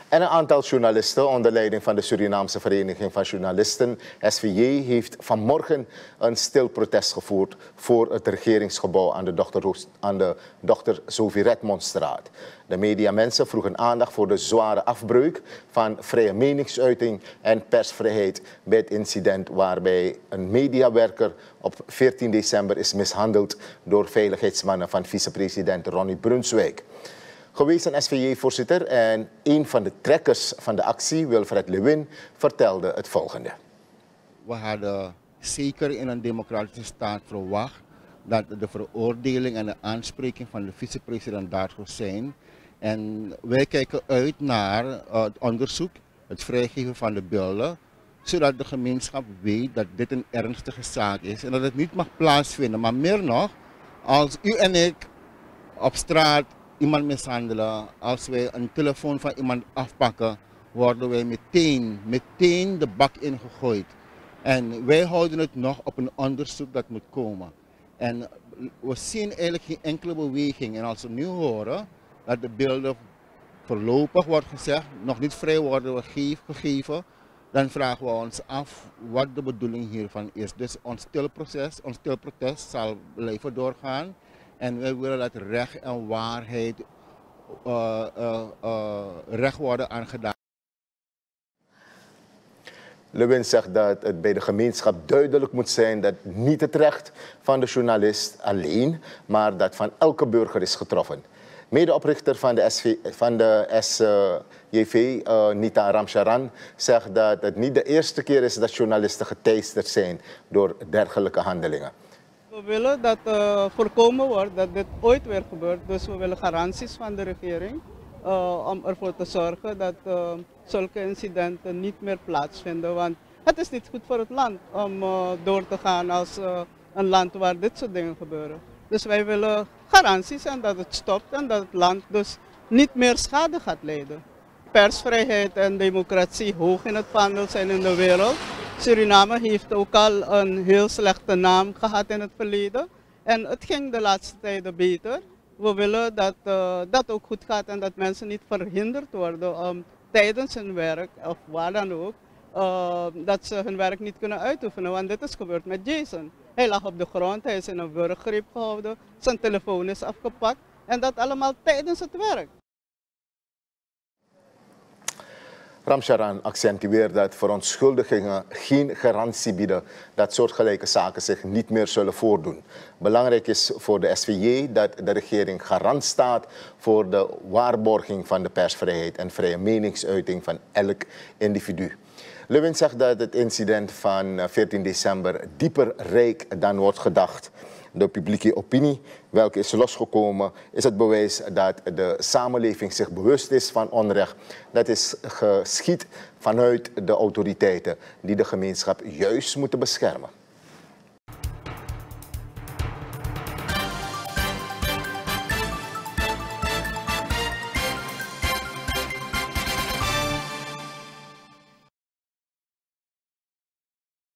En een aantal journalisten onder leiding van de Surinaamse Vereniging van Journalisten, SVJ, heeft vanmorgen een stil protest gevoerd voor het regeringsgebouw aan de Dr. Sophie Redmondstraat. De mediamensen vroegen aandacht voor de zware afbreuk van vrije meningsuiting en persvrijheid bij het incident waarbij een mediawerker op 14 december is mishandeld door veiligheidsmannen van vicepresident Ronnie Brunswijk. Gewezen SVJ-voorzitter en een van de trekkers van de actie, Wilfred Lewin, vertelde het volgende. We hadden zeker in een democratische staat verwacht dat de veroordeling en de aanspreking van de vicepresident daar zou zijn. En wij kijken uit naar het onderzoek, het vrijgeven van de beelden, zodat de gemeenschap weet dat dit een ernstige zaak is en dat het niet mag plaatsvinden. Maar meer nog, als u en ik op straat iemand mishandelen, als wij een telefoon van iemand afpakken, worden wij meteen de bak ingegooid. En wij houden het nog op een onderzoek dat moet komen. En we zien eigenlijk geen enkele beweging. En als we nu horen dat de beelden voorlopig, wordt gezegd, nog niet vrij worden gegeven, dan vragen we ons af wat de bedoeling hiervan is. Dus ons stil protest zal blijven doorgaan. En wij willen dat recht en waarheid recht worden aangedaan. Lewin zegt dat het bij de gemeenschap duidelijk moet zijn dat niet het recht van de journalist alleen, maar dat van elke burger is getroffen. Medeoprichter van de SJV, Nita Ramcharan, zegt dat het niet de eerste keer is dat journalisten geteisterd zijn door dergelijke handelingen. We willen dat voorkomen wordt dat dit ooit weer gebeurt. Dus we willen garanties van de regering om ervoor te zorgen dat zulke incidenten niet meer plaatsvinden. Want het is niet goed voor het land om door te gaan als een land waar dit soort dingen gebeuren. Dus wij willen garanties en dat het stopt en dat het land dus niet meer schade gaat lijden. Persvrijheid en democratie hoog in het vaandel zijn in de wereld. Suriname heeft ook al een heel slechte naam gehad in het verleden. En het ging de laatste tijden beter. We willen dat dat ook goed gaat en dat mensen niet verhinderd worden om tijdens hun werk, of waar dan ook, dat ze hun werk niet kunnen uitoefenen. Want dit is gebeurd met Jason. Hij lag op de grond, hij is in een wurggreep gehouden, zijn telefoon is afgepakt en dat allemaal tijdens het werk. Ramcharan accentueert dat verontschuldigingen geen garantie bieden dat soortgelijke zaken zich niet meer zullen voordoen. Belangrijk is voor de SVJ dat de regering garant staat voor de waarborging van de persvrijheid en vrije meningsuiting van elk individu. Lewin zegt dat het incident van 14 december dieper reikt dan wordt gedacht. De publieke opinie, welke is losgekomen, is het bewijs dat de samenleving zich bewust is van onrecht. Dat is geschied vanuit de autoriteiten die de gemeenschap juist moeten beschermen.